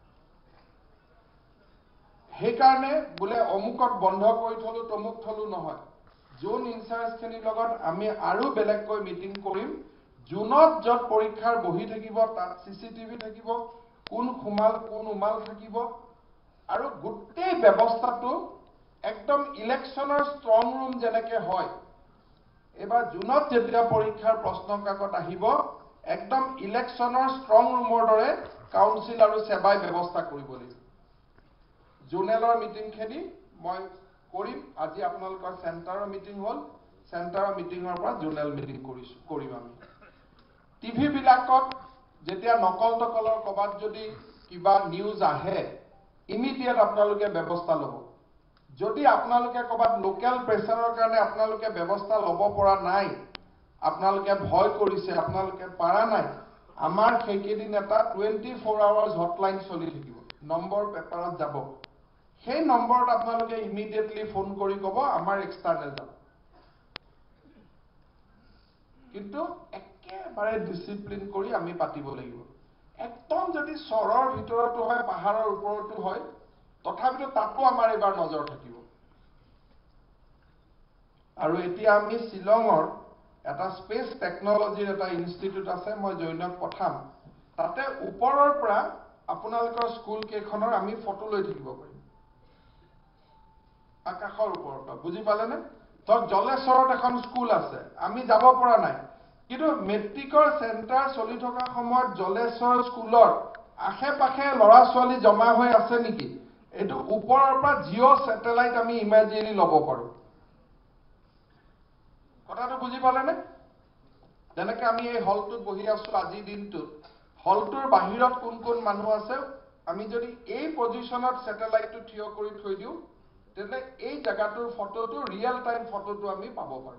সেইকাৰণে বোলে অমুকত বন্ধ কৰি থলো তমুক থলো নহয় জোন ইনচাৰ্জখিনিৰ লগত আমি আৰু বেলেগকৈ মিটিং কৰিম জুনত য'ত পৰীক্ষাৰ বহি থাকিব তাত CCTV থাকিব কোন খুমাল কোন উমাল থাকিব আৰু গোটেই ব্যৱস্থাটো একদম ইলেকশনৰ ষ্ট্ৰং ৰুম যেনেকে হয় এবাৰ জুনত যেতিয়া পৰীক্ষাৰ প্ৰশ্ন কাকত আহিব একদম ইলেকশনৰ ষ্ট্ৰং ৰুমৰ দৰে কাউন্সিল আৰু সেৱাই ব্যৱস্থা কৰিব লাগিব জোনেলৰ মিটিংখিনি মই কৰিম আজি আপোনালোকৰ চেণ্টাৰৰ মিটিং হ'ল চেণ্টাৰৰ মিটিঙৰ পৰা জোনেল মিটিং কৰিম আমি টিভি বিলাকত যেতিয়া নকল টকলৰ কবাত যদি কিবা নিউজ আহে ইমিডিয়েট আপোনালোকে ব্যৱস্থা ল'ব যদি আপোনালোকে কবাত লোকেল প্ৰেছাৰৰ কাৰণে আপোনালোকে ব্যৱস্থা ল'ব পৰা নাই আপোনালোকে ভয় কৰিছে আপোনালোকে পাৰা নাই আমাৰ সেইকেইদিন এটা 24 আৱাৰ্ছ হটলাইন চলি থাকিব নম্বৰ পেপাৰত যাব সেই নম্বৰত আপোনালোকে ইমিডিয়েটলি ফোন কৰি ক'ব আমাৰ এক্সটাৰ্নেল যাব কিন্তু একেবাৰে ডিসিপ্লিন কৰি আমি পাতিব লাগিব একদম যদি চৰৰ ভিতৰতো হয় পাহাৰৰ ওপৰতো হয় তথাপিতো তাতো আমাৰ এবাৰ নজৰ থাকিব আৰু এতিয়া আমি শিলঙৰ এটা স্পেচ টেকনলজিৰ এটা ইনষ্টিটিউট আছে মই জৈনক পঠাম তাতে ওপৰৰ পৰা আপোনালোকৰ স্কুল কেইখনৰ আমি ফটো লৈ থাকিব পাৰিম আকাশৰ ওপৰৰ পৰা বুজি পালেনে তো জলেশ্বৰত এখন স্কুল আছে আমি যাব পৰা নাই কিন্তু মেট্ৰিকৰ চেণ্টাৰ চলি থকা সময়ত জলেশ্বৰ স্কুলৰ আশে পাশে ল'ৰা ছোৱালী জমা হৈ আছে নেকি এটো ওপৰৰ পৰা জিঅ' স্যাটেলাইট আমি ইমেজিনেৰি ল'ব পাৰো কথাটো বুজি পালেনে যেনেকৈ আমি এই হলটোত বহি আছো আজি দিনটোত হলটোৰ বাহিৰত কোন কোন মানুহ আছে আমি যদি এই পজিশনত স্যাটেলাইটটো থিয় কৰি থৈ দিও তেনে এই জায়গাটোৰ ফটোটো ৰিয়েল টাইম ফটোটো আমি পাব পাৰো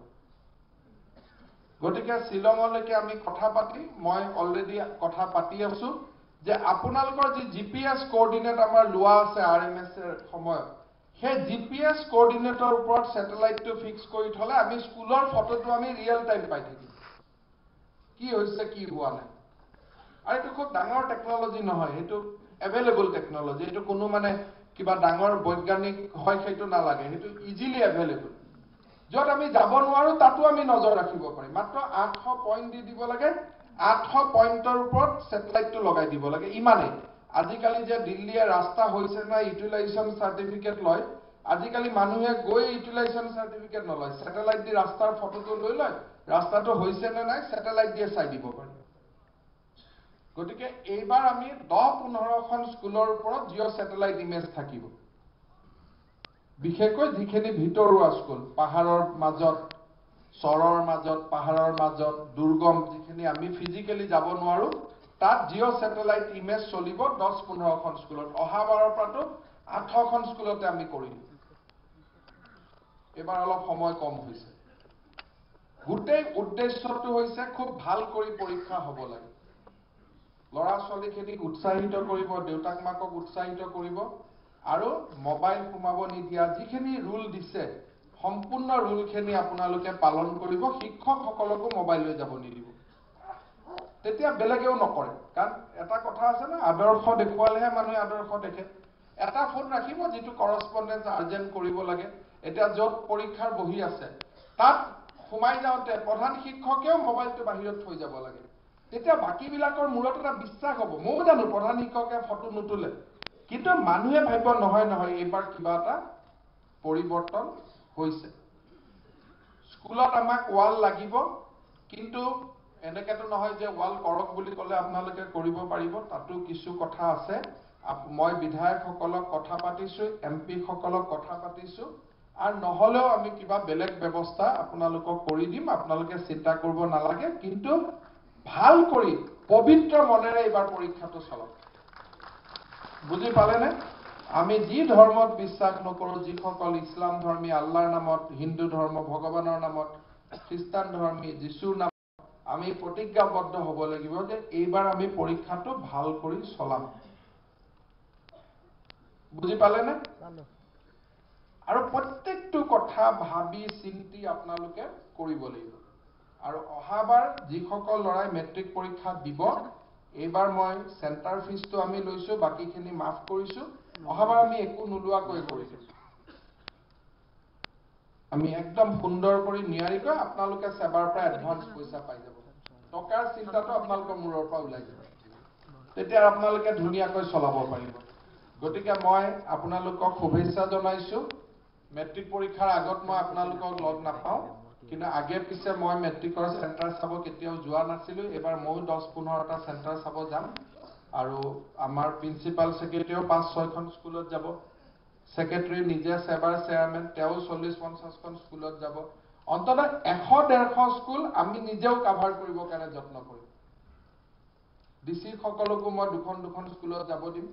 গতিকে শিলঙলৈকে আমি কথা পাতি মই অলৰেডি কথা পাতি আছো যে আপোনালোকৰ যি জিপিএছ কোঅৰ্ডিনেট আমাৰ লোৱা আছে RMS এৰ সময়ত সেই জিপিএছ কোঅৰ্ডিনেটৰ ওপৰত স্যাটেলাইটটো ফিক্স কৰি থলে আমি স্কুলৰ ফটোটো আমি ৰিয়েল টাইম পাই থাকিম কি হৈছে কি হোৱা নাই আৰু এইটো খুব ডাঙৰ টেকনলজি নহয় এইটো এভেইলেবল টেকনলজি এইটো কোনো মানে কিবা ডাঙৰ বৈজ্ঞানিক হয় সেইটো নালাগে সেইটো ইজিলি এভেইলেবল যত আমি যাব নোৱাৰো তাতো আমি নজৰ ৰাখিব পাৰিম মাত্ৰ 800 পইণ্ট দি দিব লাগে 800 পইণ্টৰ ওপৰত স্যাটেলাইটটো লগাই দিব লাগে ইমানে আজিকালি যে দিল্লীয়ে ৰাস্তা হৈছে না ইউটিলাইজেশন সাৰ্টিফিকেট লয় আজিকালি মানুহে গৈ ইউটিলাইজেশন সাৰ্টিফিকেট নলয় স্যাটেলাইট দি ৰাস্তাৰ ফটোটো লৈ লয় ৰাস্তাটো হৈছে নে নাই স্যাটেলাইট দিয়ে চাই দিব পাৰি গতিকে এইবাৰ আমি 10-15খন স্কুলৰ ওপৰত জিঅ' স্যাটেলাইট ইমেজ থাকিব বিশেষকৈ যিখিনি ভিতৰুৱা স্কুল পাহাৰৰ মাজত চৰৰ মাজত পাহাৰৰ মাজত দুৰ্গম যিখিনি আমি ফিজিক্যালি যাব নোৱাৰো তাত জিঅ' স্যাটেলাইট ইমেজ চলিব 10-15খন স্কুলত অহাবাৰৰ পৰাটো 8খন স্কুলতে আমি কৰিম এবাৰ অলপ সময় কম হৈছে গোটেই উদ্দেশ্যটো হৈছে খুব ভাল কৰি পৰীক্ষা হ'ব লাগে লৰা ছোৱালীখিনিক উৎসাহিত কৰিব দেউতাক মাকক উৎসাহিত কৰিব আৰু মোবাইল সোমাব নিদিয়া যিখিনি ৰুল দিছে সম্পূৰ্ণ ৰুলখিনি আপোনালোকে পালন কৰিব শিক্ষকসকলকো মোবাইল লৈ যাব নিদিব তেতিয়া বেলেগেও নকৰে কাৰণ এটা কথা আছে না আদৰ্শ দেখুৱালেহে মানুহে আদৰ্শ দেখে এটা ফোন ৰাখিব যিটো কৰস্পন্ডেন্স আৰ্জেন্ট কৰিব লাগে এতিয়া য'ত পৰীক্ষাৰ বহি আছে তাত সোমাই যাওঁতে প্ৰধান শিক্ষকেও মোবাইলটো বাহিৰত থৈ যাব লাগে তেতিয়া বাকি বিলাকৰ মূৰত এটা বিশ্বাস হ'ব মই জানো প্ৰধান শিক্ষকে ফটো নুতুলে কিন্তু মানুহে ভাবিব নহয় এইবাৰ কিবা এটা পৰিৱৰ্তন হৈছে স্কুলত আমাক ওয়াল লাগিব কিন্তু এনেকেতো নহয় যে ওয়াল কৰক বুলি ক'লে আপোনালোকে কৰিব পাৰিব তাতো কিছু কথা আছে মই বিধায়কসকলক কথা পাতিছো এমপি সকলক কথা পাতিছো আৰু নহলেও আমি কিবা বেলেগ ব্যৱস্থা আপোনালোকক কৰি দিম আপোনালোকে চিন্তা কৰিব নালাগে কিন্তু ভাল কৰি পবিত্ৰ মনেৰে এইবাৰ পৰীক্ষাটো চলাওক বুজি পালেনে আমি যি ধৰ্মত বিশ্বাস নকৰো যিসকল ইছলাম ধৰ্মী আল্লাহৰ নামত হিন্দু ধৰ্ম ভগৱানৰ নামত খ্ৰীষ্টান ধৰ্মী যীশুৰ নামত আমি প্ৰতিজ্ঞাবদ্ধ হ'ব লাগিব যে এইবাৰ আমি পৰীক্ষাটো ভাল কৰি চলাম বুজি পালেনে আৰু প্ৰত্যেকটো কথা ভাবি চিন্তি আপোনালোকে কৰিব লাগিব আৰু অহাবাৰ যিসকল লৰাই মেট্ৰিক পৰীক্ষা দিব এইবাৰ মই সেন্টাৰ ফিজটো আমি লৈছো বাকিখিনি মাফ কৰিছো অহাবাৰ আমি একো নোলোৱাকৈ কৰিছো আমি একদম সুন্দৰ কৰি নিয়াৰিকৈ আপোনালোকে সেবাৰ পৰা এডভান্স পইচা পাই যাব টকাৰ চিন্তাটো আপোনালোকৰ মূৰৰ পৰা ওলাই যাব তেতিয়া আপোনালোকে ধুনীয়াকৈ চলাব পাৰিব গতিকে মই আপোনালোকক শুভেচ্ছা জনাইছো মেট্ৰিক পৰীক্ষাৰ আগত মই আপোনালোকক লগ নাপাওঁ কিন্তু আগে পিছে মই মেট্ৰিকৰ সেন্টাৰ চাব কেতিয়াও যোৱা নাছিলো এবাৰ মই 10-15টা সেন্টাৰ চাব যাম আৰু আমাৰ প্ৰিন্সিপাল সেক্ৰেটাৰীও 5-6খন স্কুলত যাব সেক্ৰেটাৰী নিজে সেবাৰ চেয়াৰম্যান তেওঁ 40-50খন স্কুলত যাব অন্ততঃ 100-150 স্কুল আমি নিজেও কভাৰ কৰিবৰ কাৰণে যত্ন কৰিম ডিসি সকলকো মই দুখন স্কুলত যাব দিম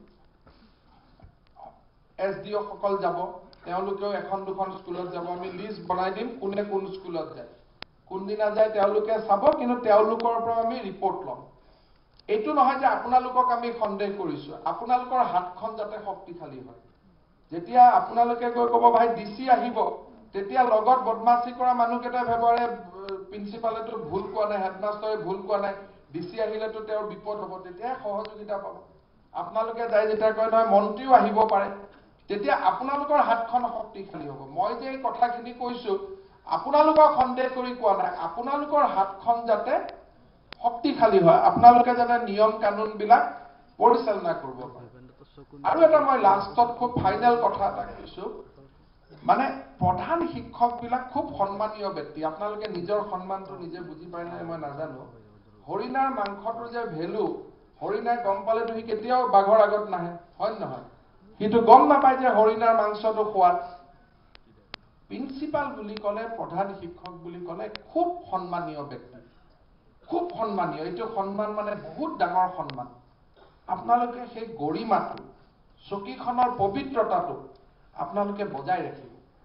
এসডিও সকল যাব তেওঁলোকেও এখন-দুখন স্কুলত যাব আমি লিষ্ট বনাই দিম কোনে কোন স্কুলত যায় কোনদিনা যায় তেওঁলোকে চাব কিন্তু তেওঁলোকৰ পৰা আমি ৰিপৰ্ট লম এইটো নহয় যে আপোনালোকক আমি সন্দেহ কৰিছো আপোনালোকৰ হাতখন যাতে শক্তিশালী হয় যেতিয়া আপোনালোকে গৈ ক'ব ভাই ডিসি আহিব তেতিয়া লগত বদমাছি কৰা মানুহকেইটা ভাবৰে প্ৰিন্সিপালেটো ভুল কোৱা নাই হেডমাষ্টাৰে ভুল কোৱা নাই ডিসি আহিলেতো তেওঁৰ বিপদ হ'ব তেতিয়া সহযোগিতা পাব আপোনালোকে যাই যেতিয়া কয় নহয় মন্ত্ৰীও আহিব পাৰে তেতিয়া আপোনালোকৰ হাতখন শক্তিশালী হ'ব মই যে এই কথাখিনি কৈছো আপোনালোকক সন্দেহ কৰি কোৱা নাই আপোনালোকৰ হাতখন যাতে শক্তিশালী হয় আপোনালোকে যাতে নিয়ম কানুন বিলাক পৰিচালনা কৰিব পাৰে আৰু এটা মই লাষ্টত খুব ফাইনাল কথা এটা কৈছো মানে প্ৰধান শিক্ষক বিলাক খুব সন্মানীয় ব্যক্তি আপোনালোকে নিজৰ সন্মানটো নিজে বুজি পায় নাই মই নাজানো হৰিণাৰ মাংসটো যে ভেলু হৰিণাই গম পালেতো সি কেতিয়াও বাঘৰ আগত নাহে হয় নহয় কিন্তু গম নাপায় যে হৰিণাৰ মাংসটো সোৱাদ প্ৰিন্সিপাল বুলি ক'লে প্ৰধান শিক্ষক বুলি ক'লে খুব সন্মানীয় ব্যক্তি খুব সন্মানীয় এইটো সন্মান মানে বহুত ডাঙৰ সন্মান আপোনালোকে সেই গৰিমাটো চকীখনৰ পবিত্ৰতাটো আপোনালোকে বজাই ৰাখিব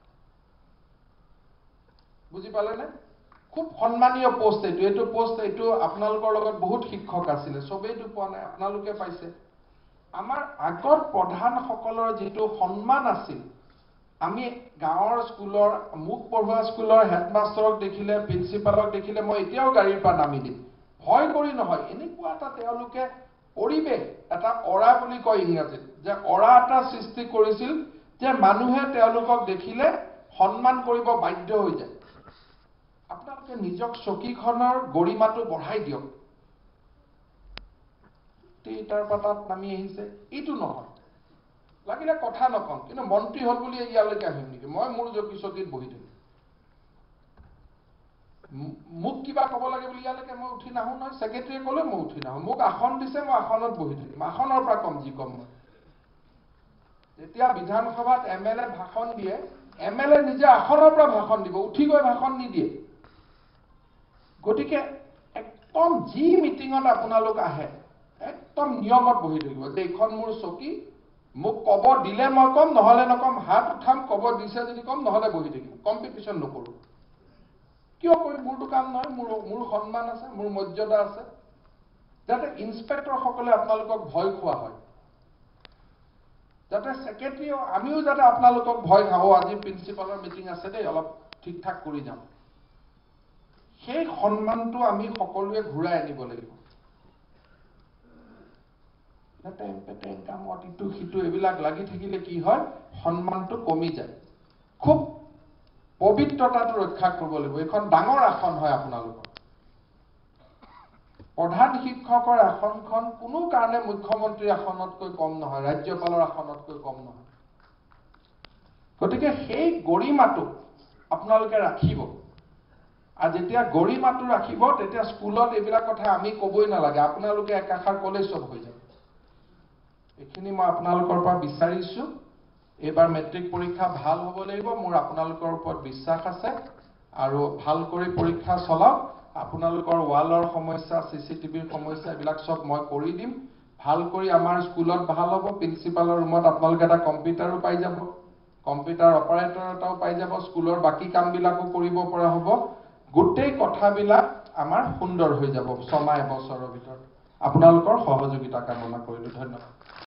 বুজি পালেনে খুব সন্মানীয় পোষ্ট এইটো আপোনালোকৰ লগত বহুত শিক্ষক আছিলে সবেইটো পোৱা নাই আপোনালোকে পাইছে আমাৰ আগত প্ৰধানসকলৰ যিটো সন্মান আছিল, আমি গাঁৱৰ স্কুলৰ মোক পঢ়োৱা স্কুলৰ হেডমাষ্টাৰক দেখিলে, প্ৰিন্সিপালক দেখিলে মই এতিয়াও গাড়ীৰ পৰা নামি দিম, ভয় কৰি নহয়। এনেকুৱা এটা তেওঁলোকে পৰিৱেশ, এটা অৰা বুলি কয় ইংৰাজীত, যে অৰা এটা সৃষ্টি কৰিছিল যে মানুহে তেওঁলোকক দেখিলে সন্মান কৰিব বাধ্য হৈ যায়। আপোনালোকে নিজক চকীখনৰ গৰিমাটো বঢ়াই দিয়ক। তাৰ পাতাত নামি আহিছে, এইটো নহয়। লাগিলে কথা নকওঁ, কিন্তু মন্ত্ৰী হল বুলি ইয়ালৈকে আহিম নেকি? মই মোৰ চকীত বহি থাকিম। মোক কিবা ক'ব লাগে বুলি ইয়ালৈকে মই উঠি নাহো নহয়। ছেক্ৰেটাৰীয়ে ক'লে মই উঠি নাহো। মোক আসন দিছে, মই আসনত বহি থাকিম। আসনৰ পৰা কম যি কম মই। যেতিয়া বিধানসভাত MLA ভাষণ দিয়ে, MLA নিজে আসনৰ পৰা ভাষণ দিব, উঠি গৈ ভাষণ নিদিয়ে। গতিকে একদম যি মিটিঙত আপোনালোক আহে, একদম নিয়মত বহি থাকিব যে এইখন মোৰ চকী, মোক ক'ব দিলে মই কম, নহলে নকম, হাত উঠাম, ক'ব দিছে যদি কম, নহলে বহি থাকিম। কম্পিটিশ্যন নকৰো। কিয় কৰিম? মোৰতো কাম নহয়, মোৰ সন্মান আছে, মোৰ মৰ্যাদা আছে। যাতে ইন্সপেক্টৰসকলে আপোনালোকক ভয় খোৱা হয়, যাতে ছেক্ৰেটাৰী আমিও যাতে আপোনালোকক ভয় খাওঁ, আজি প্ৰিন্সিপালৰ মিটিং আছে দেই, অলপ ঠিক ঠাক কৰি যাম। সেই সন্মানটো আমি সকলোৱে ঘূৰাই আনিব লাগিব। কামত ইটো সিটো এইবিলাক লাগি থাকিলে কি হয়, সন্মানটো কমি যায়। খুব পবিত্ৰতাটো ৰক্ষা কৰিব লাগিব। এইখন ডাঙৰ আসন হয় আপোনালোকৰ। প্ৰধান শিক্ষকৰ আসনখন কোনো কাৰণে মুখ্যমন্ত্ৰীৰ আসনতকৈ কম নহয়, ৰাজ্যপালৰ আসনতকৈ কম নহয়। গতিকে সেই গৰিমাটো আপোনালোকে ৰাখিব। আৰু যেতিয়া গৰিমাটো ৰাখিব, তেতিয়া স্কুলত এইবিলাক কথা আমি ক'বই নালাগে, আপোনালোকে একাষাৰ ক'লেই চব হৈ যাব। এইখিনি মই আপোনালোকৰ পৰা বিচাৰিছো। এইবাৰ মেট্ৰিক পৰীক্ষা ভাল হ'ব লাগিব, মোৰ আপোনালোকৰ ওপৰত বিশ্বাস আছে। আৰু ভাল কৰি পৰীক্ষা চলাওক। আপোনালোকৰ ৱালৰ সমস্যা, CCTVৰ সমস্যা, এইবিলাক চব মই কৰি দিম। ভাল কৰি আমাৰ স্কুলত ভাল হ'ব। প্ৰিন্সিপালৰ ৰুমত আপোনালোকে এটা কম্পিউটাৰো পাই যাব, কম্পিউটাৰ অপাৰেটৰ এটাও পাই যাব, স্কুলৰ বাকী কামবিলাকো কৰিব পৰা হ'ব। গোটেই কথাবিলাক আমাৰ সুন্দৰ হৈ যাব 6 মাহ এবছৰৰ ভিতৰত। আপোনালোকৰ সহযোগিতা কামনা কৰিলো। ধন্যবাদ।